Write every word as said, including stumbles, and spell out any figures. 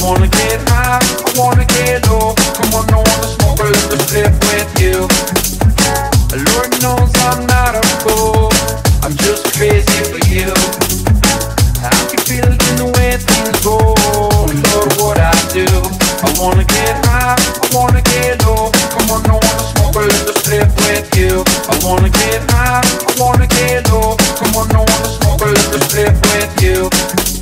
wanna get high, I wanna get low. Come on, I wanna smoke a little split with you. Lord knows I'm not a fool, I'm just crazy for you. I can feel it in the way things go, Lord, what I do. I wanna get high, I wanna get low. Come on, I wanna smoke a little split with you. I wanna get high, I wanna get low. Come on, I wanna smoke a little split with you.